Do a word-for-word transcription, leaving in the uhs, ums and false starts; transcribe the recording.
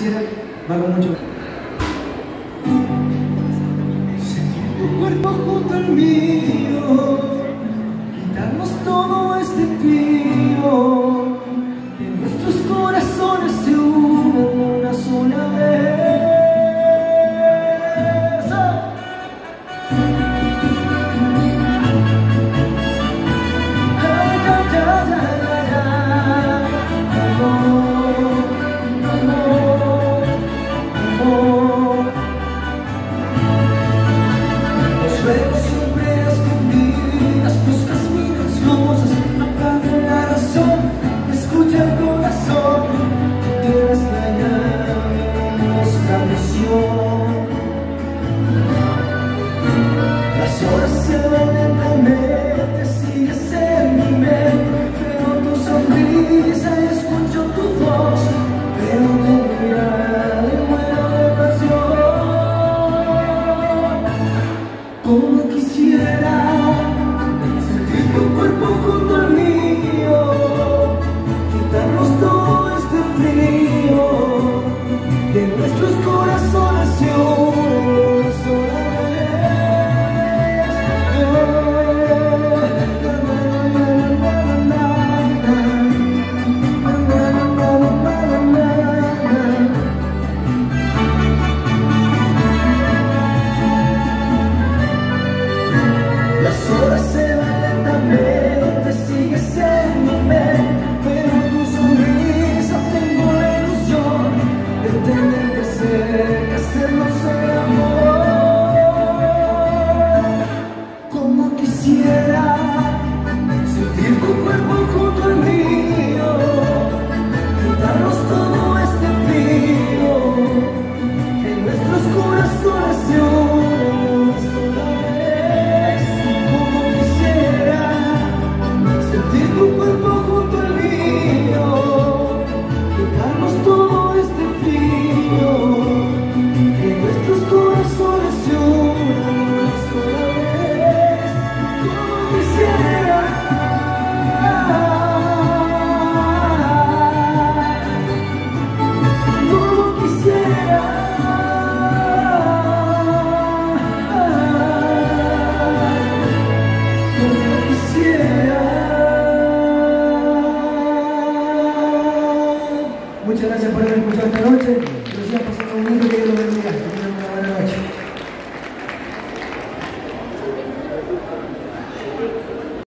quisiera, va con mucho. Sentir tu cuerpo junto al mío, quitarnos todo este frío, que nuestros corazones se unan en una sola vez. Las horas se van lentamente, sigues en mi mente, veo tu sonrisa y escucho tu voz, pero te mirada y muero de pasión. Como quisiera sentir tu cuerpo junto al mío, quitarnos todo este frío, que nuestros corazones se unen. Las horas se van lentamente, sigues en mi mente, pero tu sonrisa tengo la ilusión de tener que ser, que hacernos el amor.